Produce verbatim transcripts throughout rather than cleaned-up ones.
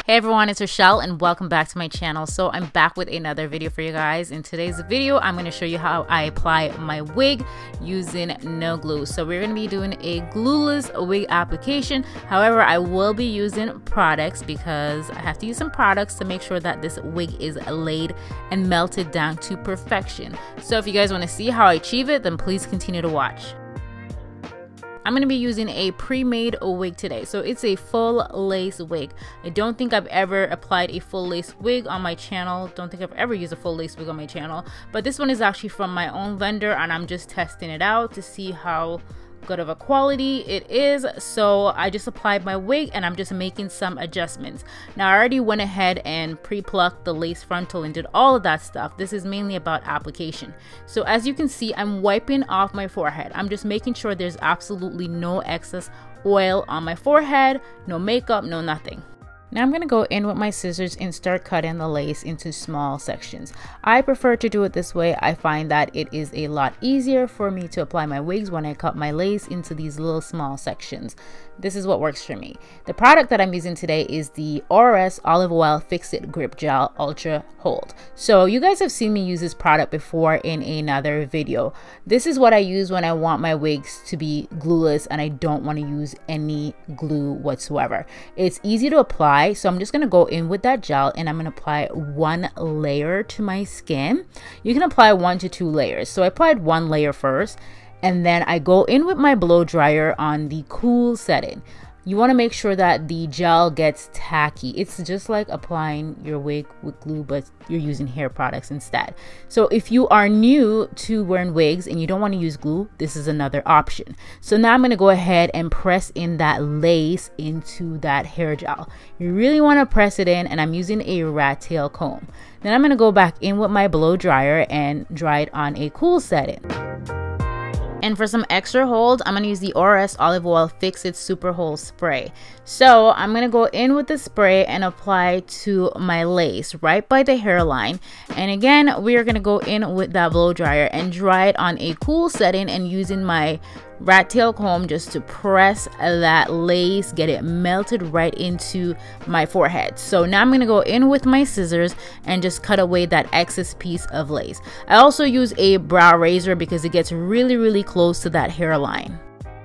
Hey everyone, it's Rochelle and welcome back to my channel. So I'm back with another video for you guys. In today's video, I'm going to show you how I apply my wig using no glue. So we're going to be doing a glueless wig application. However, I will be using products because I have to use some products to make sure that this wig is laid and melted down to perfection. So if you guys want to see how I achieve it, then please continue to watch. I'm going to be using a pre-made wig today. So it's a full lace wig. I don't think I've ever applied a full lace wig on my channel. Don't think I've ever used a full lace wig on my channel. But this one is actually from my own vendor and I'm just testing it out to see how good of a quality it is. So I just applied my wig and I'm just making some adjustments. Now I already went ahead and pre-plucked the lace frontal and did all of that stuff. This is mainly about application. So as you can see, I'm wiping off my forehead. I'm just making sure there's absolutely no excess oil on my forehead, no makeup, no nothing. Now I'm going to go in with my scissors and start cutting the lace into small sections. I prefer to do it this way. I find that it is a lot easier for me to apply my wigs when I cut my lace into these little small sections. This is what works for me. The product that I'm using today is the O R S Olive Oil Fix-It Grip Gel Ultra Hold. So you guys have seen me use this product before in another video. This is what I use when I want my wigs to be glueless and I don't want to use any glue whatsoever. It's easy to apply. So I'm just going to go in with that gel and I'm going to apply one layer to my skin. You can apply one to two layers. So I applied one layer first and then I go in with my blow dryer on the cool setting. You want to make sure that the gel gets tacky. It's just like applying your wig with glue, but you're using hair products instead. So if you are new to wearing wigs and you don't want to use glue, this is another option. So now I'm going to go ahead and press in that lace into that hair gel. You really want to press it in, and I'm using a rat tail comb. Then I'm going to go back in with my blow dryer and dry it on a cool setting. And for some extra hold, I'm going to use the O R S Olive Oil Fix-It Super Hold Spray. So I'm going to go in with the spray and apply to my lace right by the hairline. And again, we are going to go in with that blow dryer and dry it on a cool setting and using my rat tail comb just to press that lace, get it melted right into my forehead. So now I'm going to go in with my scissors and just cut away that excess piece of lace. I also use a brow razor because it gets really really close to that hairline.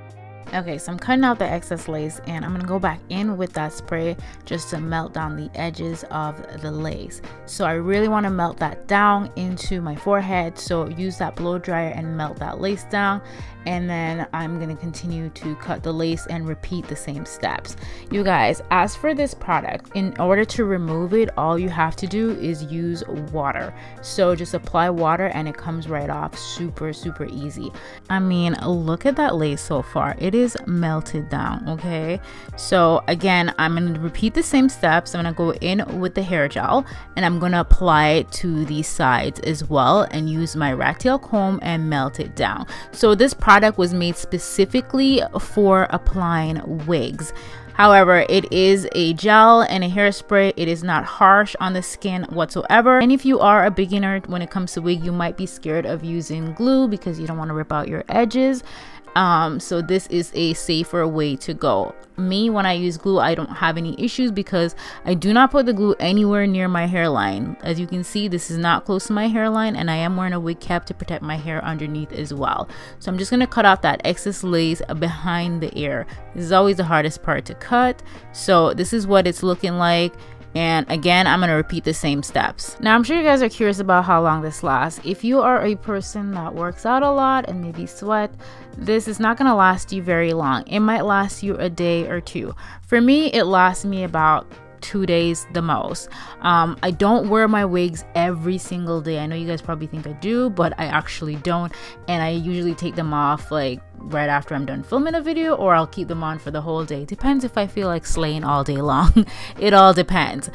Okay, so I'm cutting out the excess lace and I'm gonna go back in with that spray just to melt down the edges of the lace. So I really want to melt that down into my forehead. So use that blow dryer and melt that lace down. And then I'm gonna continue to cut the lace and repeat the same steps. You guys, as for this product, in order to remove it, all you have to do is use water. So just apply water and it comes right off super, super easy. I mean, look at that lace so far. It is melted down. Okay, so again, I'm going to repeat the same steps. I'm going to go in with the hair gel and I'm going to apply it to the sides as well and use my rat tail comb and melt it down. So this product was made specifically for applying wigs. However, it is a gel and a hairspray. It is not harsh on the skin whatsoever. And if you are a beginner when it comes to wig, you might be scared of using glue because you don't want to rip out your edges. Um, so this is a safer way to go. Me, when I use glue, I don't have any issues because I do not put the glue anywhere near my hairline. As you can see, this is not close to my hairline and I am wearing a wig cap to protect my hair underneath as well. So I'm just going to cut off that excess lace behind the ear. This is always the hardest part to cut. So this is what it's looking like. And again, I'm going to repeat the same steps. Now, I'm sure you guys are curious about how long this lasts. If you are a person that works out a lot and maybe sweat, this is not going to last you very long. It might last you a day or two. For me, it lasts me about two days the most. um I don't wear my wigs every single day. I know you guys probably think I do, but I actually don't, and I usually take them off like right after I'm done filming a video, or I'll keep them on for the whole day. Depends if I feel like slaying all day long. It all depends.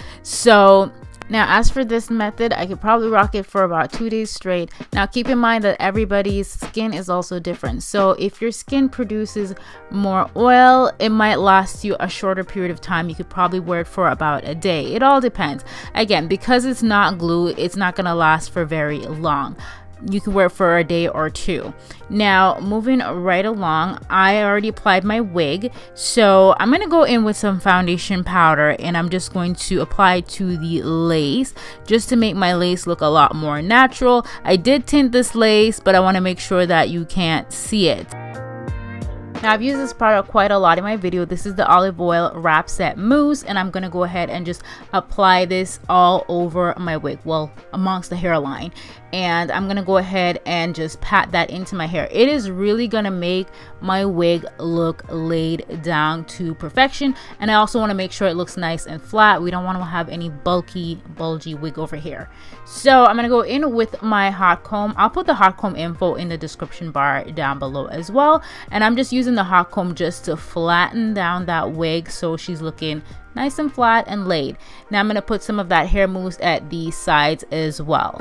So now, as for this method, I could probably rock it for about two days straight. Now, keep in mind that everybody's skin is also different. So if your skin produces more oil, it might last you a shorter period of time. You could probably wear it for about a day. It all depends. Again, because it's not glue, it's not going to last for very long. you can wear it for a day or two. Now moving right along, I already applied my wig, so I'm gonna go in with some foundation powder and I'm just going to apply to the lace just to make my lace look a lot more natural. I did tint this lace, but I want to make sure that you can't see it. Now I've used this product quite a lot in my video. This is the Olive Oil Wrap Set Mousse, and I'm gonna go ahead and just apply this all over my wig, well, amongst the hairline. And I'm gonna go ahead and just pat that into my hair. It is really gonna make my wig look laid down to perfection, and I also want to make sure it looks nice and flat. We don't want to have any bulky, bulgy wig over here. So I'm gonna go in with my hot comb. I'll put the hot comb info in the description bar down below as well, and I'm just using the hot comb just to flatten down that wig so she's looking nice and flat and laid. Now I'm gonna put some of that hair mousse at the sides as well.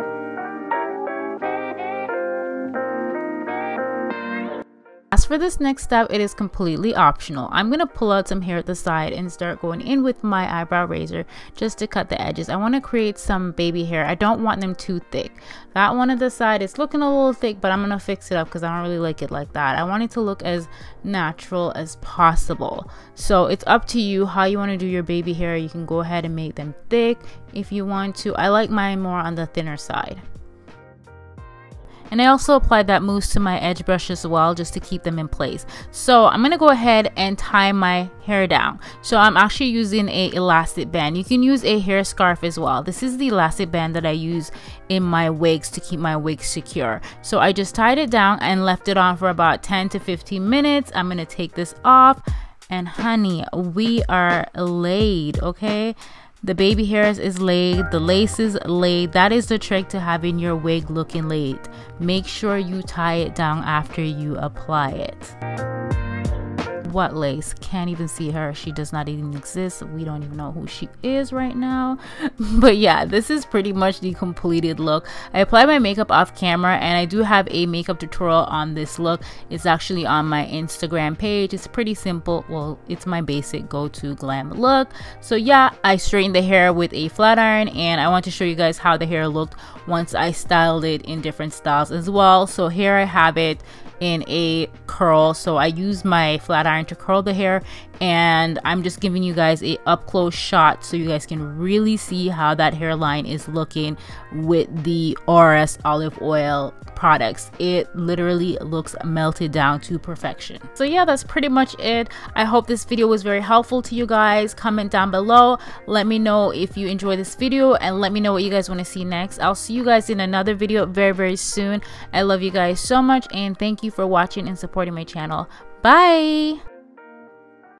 As for this next step, it is completely optional. I'm going to pull out some hair at the side and start going in with my eyebrow razor just to cut the edges. I want to create some baby hair. I don't want them too thick. That one at the side is looking a little thick, but I'm going to fix it up because I don't really like it like that. I want it to look as natural as possible. So it's up to you how you want to do your baby hair. You can go ahead and make them thick if you want to. I like mine more on the thinner side. And I also applied that mousse to my edge brush as well, just to keep them in place. So I'm gonna go ahead and tie my hair down. So I'm actually using a elastic band. You can use a hair scarf as well. This is the elastic band that I use in my wigs to keep my wig secure. So I just tied it down and left it on for about ten to fifteen minutes. I'm gonna take this off, and honey, we are laid, okay? The baby hairs is laid, the lace is laid. That is the trick to having your wig looking laid. Make sure you tie it down after you apply it. What lace? Can't even see her. She does not even exist. We don't even know who she is right now. But yeah, this is pretty much the completed look. I applied my makeup off camera, and I do have a makeup tutorial on this look. It's actually on my Instagram page. It's pretty simple. Well, it's my basic go-to glam look. So yeah, I straightened the hair with a flat iron, and I want to show you guys how the hair looked once I styled it in different styles as well. So here I have it in a curl. So I use my flat iron to curl the hair, and I'm just giving you guys a up close shot so you guys can really see how that hairline is looking with the O R S olive oil products. It literally looks melted down to perfection. So yeah, that's pretty much it. I hope this video was very helpful to you guys. Comment down below, let me know if you enjoyed this video, and let me know what you guys want to see next. I'll see you guys in another video very very soon. I love you guys so much, and thank you for watching and supporting my channel. Bye.